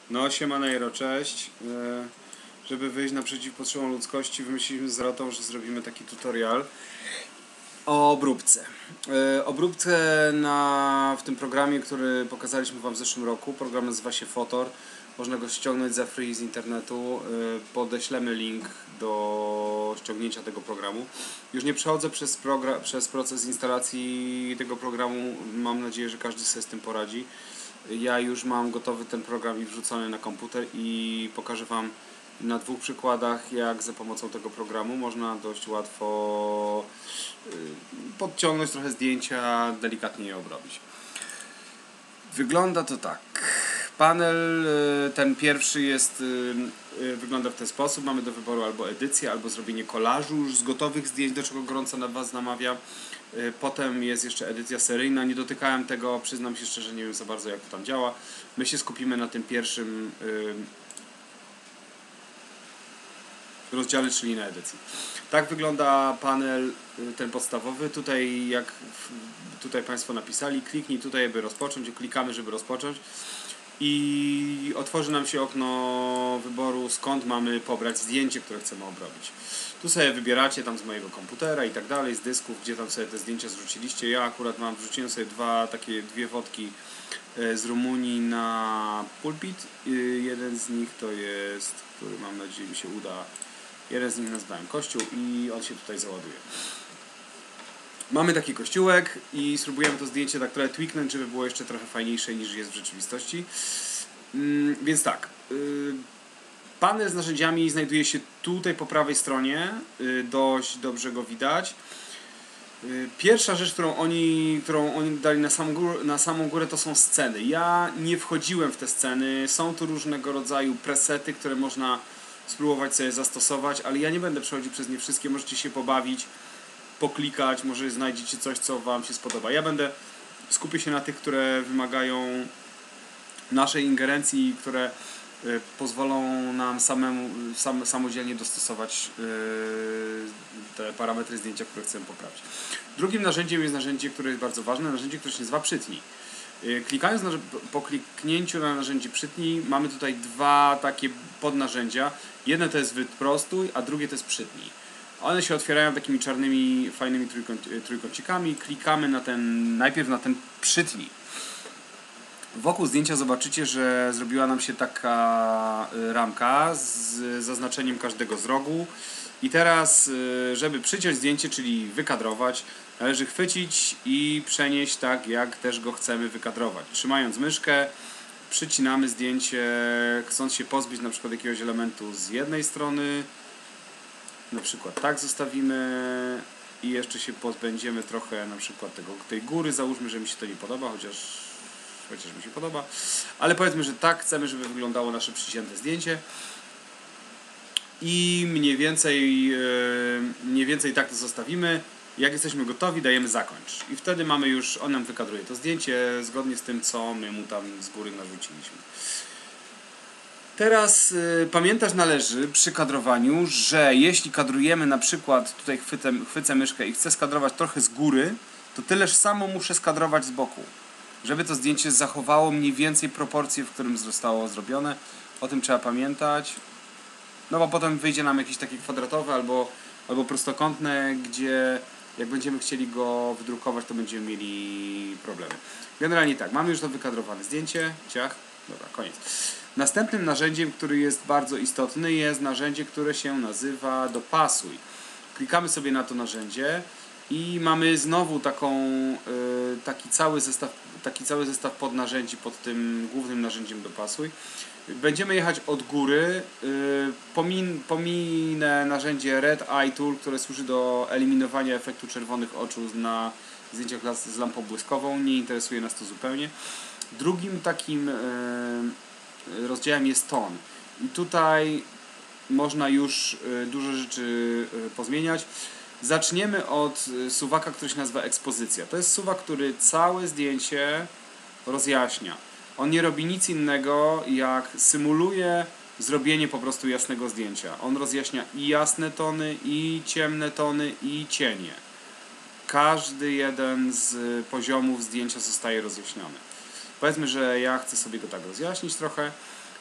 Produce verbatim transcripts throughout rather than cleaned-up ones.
No, siema Nejro, cześć. Żeby wyjść naprzeciw potrzebom ludzkości, wymyśliliśmy z Rotą, że zrobimy taki tutorial o obróbce. Obróbce na, w tym programie, który pokazaliśmy Wam w zeszłym roku. Program nazywa się Fotor. Można go ściągnąć za free z internetu. Podeślemy link do ściągnięcia tego programu. Już nie przechodzę przez, program, przez proces instalacji tego programu. Mam nadzieję, że każdy sobie z tym poradzi. Ja już mam gotowy ten program i wrzucony na komputer i pokażę Wam na dwóch przykładach, jak za pomocą tego programu można dość łatwo podciągnąć trochę zdjęcia, delikatnie je obrobić. Wygląda to tak. Panel ten pierwszy jest, wygląda w ten sposób. Mamy do wyboru albo edycję, albo zrobienie kolażu już z gotowych zdjęć, do czego gorąco na Was namawiam. Potem jest jeszcze edycja seryjna. Nie dotykałem tego, przyznam się szczerze, nie wiem za bardzo jak to tam działa. My się skupimy na tym pierwszym rozdziale, czyli na edycji. Tak wygląda panel ten podstawowy. Tutaj jak tutaj Państwo napisali, kliknij tutaj, by rozpocząć. Klikamy, żeby rozpocząć. I otworzy nam się okno wyboru, skąd mamy pobrać zdjęcie, które chcemy obrobić. Tu sobie wybieracie tam z mojego komputera i tak dalej, z dysków, gdzie tam sobie te zdjęcia zrzuciliście. Ja akurat mam, wrzuciłem sobie dwa takie dwie fotki z Rumunii na pulpit. Jeden z nich to jest, który mam nadzieję mi się uda, jeden z nich nazwałem Kościół i on się tutaj załaduje. Mamy taki kościółek i spróbujemy to zdjęcie tak trochę tweaknąć, żeby było jeszcze trochę fajniejsze niż jest w rzeczywistości. Yy, więc tak, yy, panel z narzędziami znajduje się tutaj po prawej stronie, yy, dość dobrze go widać. Yy, pierwsza rzecz, którą oni, którą oni dali na samą, górę, na samą górę, to są sceny. Ja nie wchodziłem w te sceny, są tu różnego rodzaju presety, które można spróbować sobie zastosować, ale ja nie będę przechodził przez nie wszystkie, możecie się pobawić, poklikać, może znajdziecie coś, co Wam się spodoba. Ja będę skupię się na tych, które wymagają naszej ingerencji, które y, pozwolą nam samemu, sam, samodzielnie dostosować y, te parametry zdjęcia, które chcemy poprawić. Drugim narzędziem jest narzędzie, które jest bardzo ważne, narzędzie, które się nazywa Przytnij. Y, klikając na, po kliknięciu na narzędzie Przytnij mamy tutaj dwa takie podnarzędzia. Jedno to jest wyprostuj, a drugie to jest Przytnij. One się otwierają takimi czarnymi, fajnymi trójkącikami. Klikamy na ten, najpierw na ten Przytnij. Wokół zdjęcia zobaczycie, że zrobiła nam się taka ramka z zaznaczeniem każdego z rogu. I teraz, żeby przyciąć zdjęcie, czyli wykadrować, należy chwycić i przenieść tak, jak też go chcemy wykadrować. Trzymając myszkę, przycinamy zdjęcie, chcąc się pozbyć na przykład jakiegoś elementu z jednej strony. Na przykład tak zostawimy i jeszcze się pozbędziemy trochę na przykład tego, tej góry. Załóżmy, że mi się to nie podoba, chociaż, chociaż mi się podoba. Ale powiedzmy, że tak chcemy, żeby wyglądało nasze przycięte zdjęcie. I mniej więcej, mniej więcej tak to zostawimy. Jak jesteśmy gotowi, dajemy zakończ. I wtedy mamy już, on nam wykadruje to zdjęcie zgodnie z tym, co my mu tam z góry narzuciliśmy. Teraz y, pamiętać należy przy kadrowaniu, że jeśli kadrujemy na przykład, tutaj chwycę, chwycę myszkę i chcę skadrować trochę z góry, to tyleż samo muszę skadrować z boku, żeby to zdjęcie zachowało mniej więcej proporcje, w którym zostało zrobione. O tym trzeba pamiętać. No bo potem wyjdzie nam jakieś takie kwadratowe albo, albo prostokątne, gdzie jak będziemy chcieli go wydrukować, to będziemy mieli problemy. Generalnie tak, mamy już to wykadrowane zdjęcie, ciach, dobra, koniec. Następnym narzędziem, który jest bardzo istotny, jest narzędzie, które się nazywa Dopasuj. Klikamy sobie na to narzędzie i mamy znowu taką, taki, cały zestaw, taki cały zestaw podnarzędzi pod tym głównym narzędziem Dopasuj. Będziemy jechać od góry. Pomin, pominę narzędzie Red Eye Tool, które służy do eliminowania efektu czerwonych oczu na zdjęciach z lampą błyskową. Nie interesuje nas to zupełnie. Drugim takim rozdziałem jest ton. I tutaj można już dużo rzeczy pozmieniać. Zaczniemy od suwaka, który się nazywa ekspozycja. To jest suwak, który całe zdjęcie rozjaśnia. On nie robi nic innego, jak symuluje zrobienie po prostu jasnego zdjęcia. On rozjaśnia i jasne tony, i ciemne tony, i cienie. Każdy jeden z poziomów zdjęcia zostaje rozjaśniony. Powiedzmy, że ja chcę sobie go tak rozjaśnić trochę.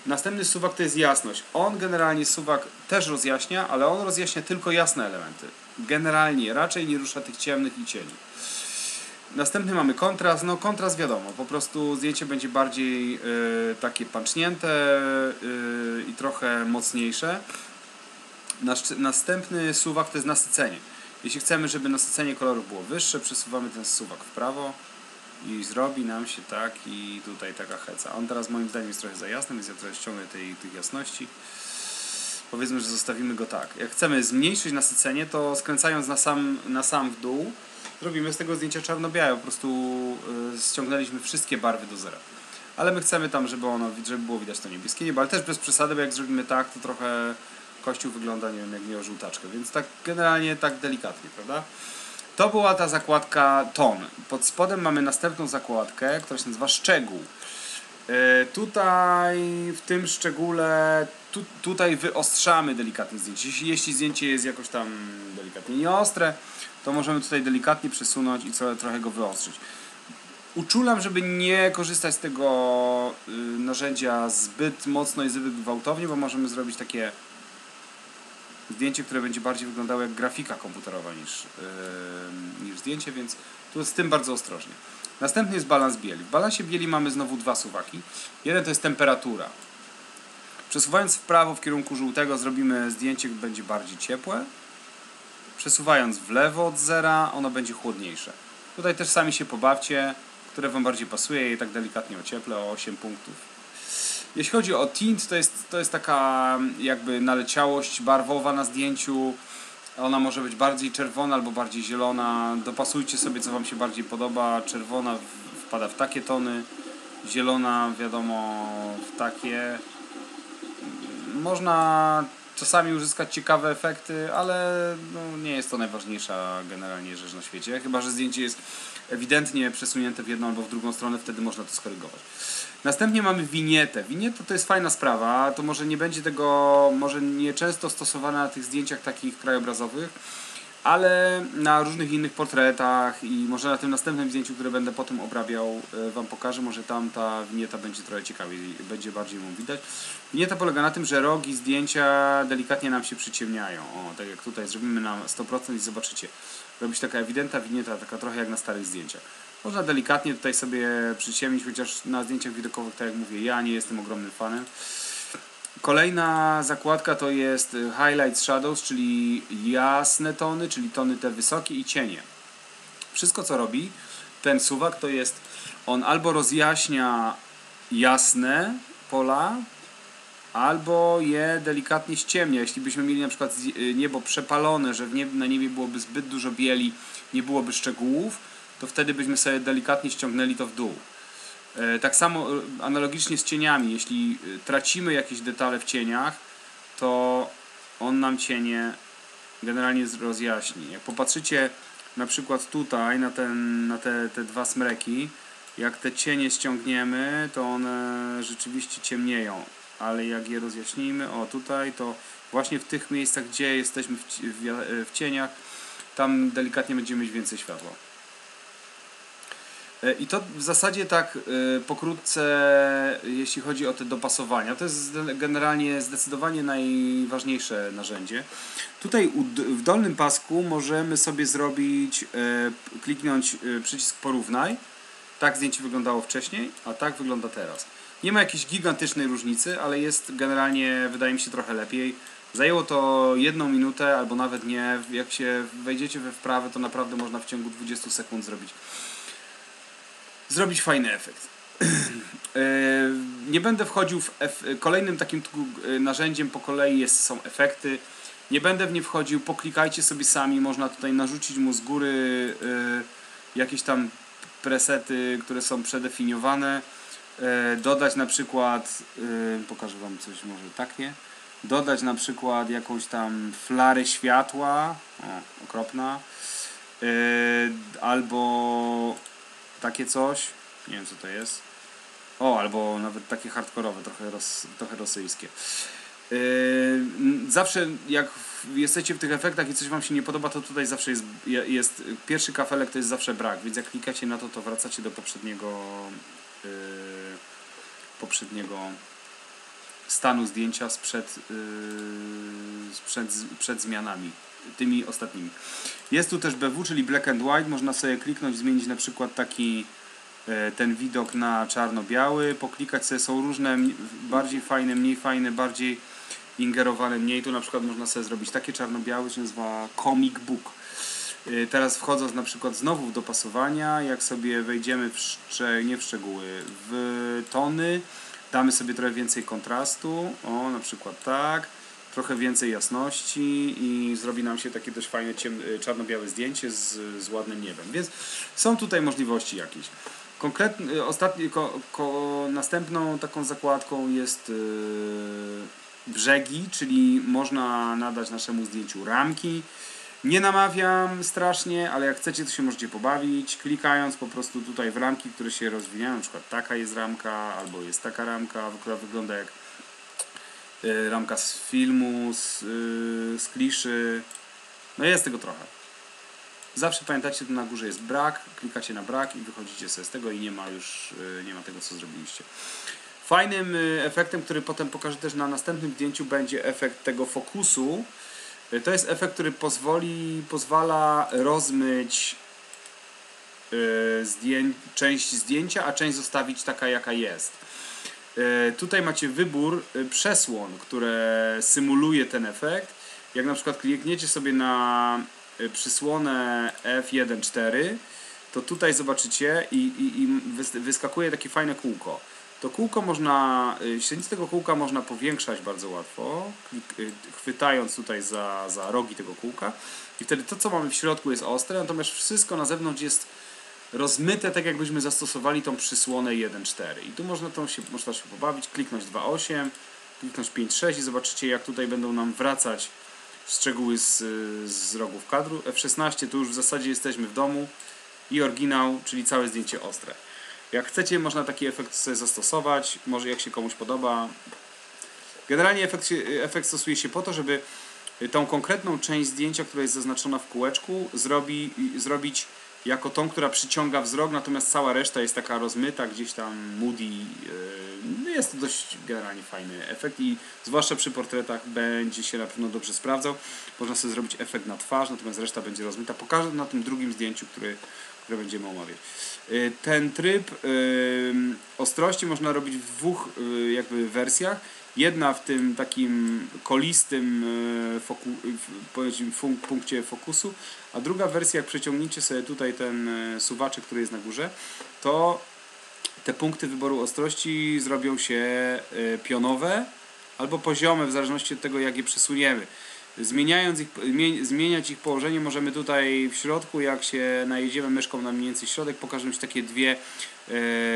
Następny suwak to jest jasność. On generalnie suwak też rozjaśnia, ale on rozjaśnia tylko jasne elementy. Generalnie raczej nie rusza tych ciemnych i cieni. Następny mamy kontrast. No kontrast wiadomo, po prostu zdjęcie będzie bardziej y, takie pancznięte y, i trochę mocniejsze. Następny suwak to jest nasycenie. Jeśli chcemy, żeby nasycenie kolorów było wyższe, przesuwamy ten suwak w prawo i zrobi nam się tak i tutaj taka heca. On teraz moim zdaniem jest trochę za jasny, więc ja trochę ściągnę tej, tych jasności. Powiedzmy, że zostawimy go tak. Jak chcemy zmniejszyć nasycenie, to skręcając na sam, na sam w dół, robimy z tego zdjęcia czarno-białe. Po prostu yy, ściągnęliśmy wszystkie barwy do zera. Ale my chcemy tam, żeby ono, żeby było widać to niebieskie niebo, ale też bez przesady, bo jak zrobimy tak, to trochę kościół wygląda, nie wiem, jak nie o żółtaczkę, więc tak generalnie tak delikatnie, prawda? To była ta zakładka ton. Pod spodem mamy następną zakładkę, która się nazywa szczegół. Yy, tutaj w tym szczególe tu, tutaj wyostrzamy delikatnie zdjęcie. Jeśli, jeśli zdjęcie jest jakoś tam delikatnie nieostre, to możemy tutaj delikatnie przesunąć i co, trochę go wyostrzyć. Uczulam, żeby nie korzystać z tego yy, narzędzia zbyt mocno i zbyt gwałtownie, bo możemy zrobić takie zdjęcie, które będzie bardziej wyglądało jak grafika komputerowa niż, yy, niż zdjęcie, więc tu z tym bardzo ostrożnie. Następny jest balans bieli. W balansie bieli mamy znowu dwa suwaki. Jeden to jest temperatura. Przesuwając w prawo w kierunku żółtego zrobimy zdjęcie, które będzie bardziej ciepłe. Przesuwając w lewo od zera ono będzie chłodniejsze. Tutaj też sami się pobawcie, które Wam bardziej pasuje, je tak delikatnie ocieplę o osiem punktów. Jeśli chodzi o tint, to jest, to jest taka jakby naleciałość barwowa na zdjęciu. Ona może być bardziej czerwona albo bardziej zielona. Dopasujcie sobie, co Wam się bardziej podoba. Czerwona wpada w takie tony, zielona wiadomo w takie. Można czasami uzyskać ciekawe efekty, ale no, nie jest to najważniejsza generalnie rzecz na świecie. Chyba że zdjęcie jest ewidentnie przesunięte w jedną albo w drugą stronę, wtedy można to skorygować. Następnie mamy winietę. Winieta to jest fajna sprawa, to może nie będzie tego, może nie często stosowane na tych zdjęciach takich krajobrazowych, ale na różnych innych portretach i może na tym następnym zdjęciu, które będę potem obrabiał, Wam pokażę, może tam ta winieta będzie trochę ciekawiej, będzie bardziej ją widać. Winieta polega na tym, że rogi zdjęcia delikatnie nam się przyciemniają. O, tak jak tutaj zrobimy na sto procent i zobaczycie. Robi się taka ewidentna winieta, taka trochę jak na starych zdjęciach. Można delikatnie tutaj sobie przyciemnić, chociaż na zdjęciach widokowych, tak jak mówię, ja nie jestem ogromnym fanem. Kolejna zakładka to jest Highlights Shadows, czyli jasne tony, czyli tony te wysokie i cienie. Wszystko co robi ten suwak to jest, on albo rozjaśnia jasne pola, albo je delikatnie ściemnia. Jeśli byśmy mieli na przykład niebo przepalone, że w niebie, na niebie byłoby zbyt dużo bieli, nie byłoby szczegółów, to wtedy byśmy sobie delikatnie ściągnęli to w dół. Tak samo analogicznie z cieniami. Jeśli tracimy jakieś detale w cieniach, to on nam cienie generalnie rozjaśni. Jak popatrzycie na przykład tutaj na, ten, na te, te dwa smreki, jak te cienie ściągniemy, to one rzeczywiście ciemnieją. Ale jak je rozjaśnimy, o tutaj, to właśnie w tych miejscach, gdzie jesteśmy w, w, w cieniach, tam delikatnie będziemy mieć więcej światła. I to w zasadzie tak pokrótce, jeśli chodzi o te dopasowania, to jest generalnie zdecydowanie najważniejsze narzędzie. Tutaj w dolnym pasku możemy sobie zrobić, kliknąć przycisk porównaj. Tak zdjęcie wyglądało wcześniej, a tak wygląda teraz. Nie ma jakiejś gigantycznej różnicy, ale jest generalnie, wydaje mi się, trochę lepiej. Zajęło to jedną minutę, albo nawet nie. Jak się wejdziecie we wprawę, to naprawdę można w ciągu dwudziestu sekund zrobić zrobić fajny efekt. Nie będę wchodził w kolejnym takim narzędziem po kolei jest, są efekty. Nie będę w nie wchodził, poklikajcie sobie sami, można tutaj narzucić mu z góry jakieś tam presety, które są przedefiniowane. Dodać na przykład, pokażę Wam coś może takie, dodać na przykład jakąś tam flarę światła, o, okropna, albo takie coś, nie wiem co to jest, o, albo nawet takie hardkorowe, trochę, ros, trochę rosyjskie. Yy, zawsze jak jesteście w tych efektach i coś Wam się nie podoba, to tutaj zawsze jest, jest pierwszy kafelek to jest zawsze brak, więc jak klikacie na to, to wracacie do poprzedniego yy, poprzedniego stanu zdjęcia sprzed, yy, sprzed, przed zmianami, tymi ostatnimi. Jest tu też B W, czyli Black and White, można sobie kliknąć, zmienić na przykład taki ten widok na czarno-biały, poklikać sobie, są różne bardziej fajne, mniej fajne, bardziej ingerowane, mniej. Tu na przykład można sobie zrobić takie czarno-białe, się nazywa Comic Book. Teraz wchodząc na przykład znowu w dopasowania, jak sobie wejdziemy w szcze... nie w szczegóły, w tony, damy sobie trochę więcej kontrastu, o na przykład tak, trochę więcej jasności i zrobi nam się takie dość fajne ciem... czarno-białe zdjęcie z, z ładnym niebem, więc są tutaj możliwości jakieś. Konkretnie, ostatni, ko, ko, następną taką zakładką jest yy, brzegi, czyli można nadać naszemu zdjęciu ramki. Nie namawiam strasznie, ale jak chcecie, to się możecie pobawić, klikając po prostu tutaj w ramki, które się rozwijają, na przykład taka jest ramka, albo jest taka ramka, która wygląda jak yy, ramka z filmu, z, yy, z kliszy. No jest tego trochę. Zawsze pamiętacie, że na górze jest brak, klikacie na brak i wychodzicie sobie z tego i nie ma już nie ma tego, co zrobiliście. Fajnym efektem, który potem pokażę też na następnym zdjęciu, będzie efekt tego fokusu. To jest efekt, który pozwoli, pozwala rozmyć zdję- część zdjęcia, a część zostawić taka, jaka jest. Tutaj macie wybór przesłon, które symuluje ten efekt. Jak na przykład klikniecie sobie na przysłonę F jeden cztery, to tutaj zobaczycie i, i, i wyskakuje takie fajne kółko. To kółko można, średnicę tego kółka można powiększać bardzo łatwo, chwytając tutaj za, za rogi tego kółka i wtedy to, co mamy w środku, jest ostre, natomiast wszystko na zewnątrz jest rozmyte, tak jakbyśmy zastosowali tą przysłonę jeden cztery. I tu można, tą się, można się pobawić, kliknąć dwa osiem, kliknąć pięć sześć i zobaczycie, jak tutaj będą nam wracać szczegóły z, z rogów kadru. F szesnaście to już w zasadzie jesteśmy w domu i oryginał, czyli całe zdjęcie ostre. Jak chcecie, można taki efekt sobie zastosować, może jak się komuś podoba. Generalnie efekt, się, efekt stosuje się po to, żeby tą konkretną część zdjęcia, która jest zaznaczona w kółeczku, zrobi, zrobić jako tą, która przyciąga wzrok, natomiast cała reszta jest taka rozmyta, gdzieś tam moody. Jest to dość generalnie fajny efekt i zwłaszcza przy portretach będzie się na pewno dobrze sprawdzał. Można sobie zrobić efekt na twarz, natomiast reszta będzie rozmyta. Pokażę na tym drugim zdjęciu, który, które będziemy omawiać. Ten tryb ostrości można robić w dwóch jakby wersjach. Jedna w tym takim kolistym foku, punkcie fokusu, a druga wersja, jak przeciągniecie sobie tutaj ten suwaczek, który jest na górze, to te punkty wyboru ostrości zrobią się pionowe albo poziome, w zależności od tego, jak je przesuniemy. Zmieniając ich, zmieniać ich położenie możemy tutaj w środku, jak się najedziemy myszką na mniej więcej środek, pokażę już takie dwie e,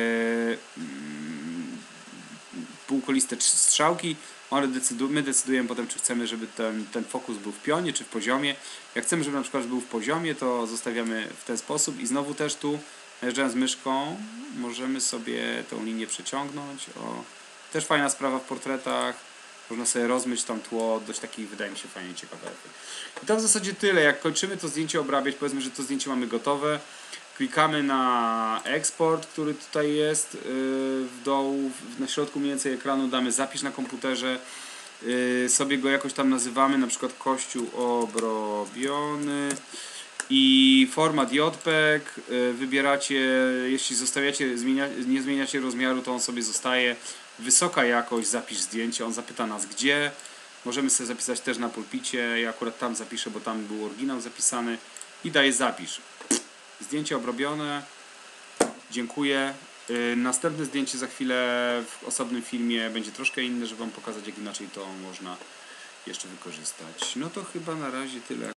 półkoliste strzałki. One decydu my decydujemy potem, czy chcemy, żeby ten, ten fokus był w pionie, czy w poziomie. Jak chcemy, żeby na przykład był w poziomie, to zostawiamy w ten sposób i znowu też tu, najeżdżając myszką, możemy sobie tą linię przeciągnąć. O, też fajna sprawa w portretach. Można sobie rozmyć tam tło, dość taki, wydaje mi się, fajnie ciekawy efekt. I to w zasadzie tyle. Jak kończymy to zdjęcie obrabiać, powiedzmy, że to zdjęcie mamy gotowe, klikamy na eksport, który tutaj jest w dołu, na środku mniej więcej ekranu, damy zapisz na komputerze, sobie go jakoś tam nazywamy, na przykład kościół obrobiony i format J P E G, wybieracie, jeśli zostawiacie, zmienia, nie zmieniacie rozmiaru, to on sobie zostaje. Wysoka jakość, zapisz zdjęcie, on zapyta nas gdzie, możemy sobie zapisać też na pulpicie, ja akurat tam zapiszę, bo tam był oryginał zapisany i daję zapisz. Zdjęcie obrobione, dziękuję. Następne zdjęcie za chwilę w osobnym filmie będzie troszkę inne, żeby wam pokazać, jak inaczej to można jeszcze wykorzystać. No to chyba na razie tyle.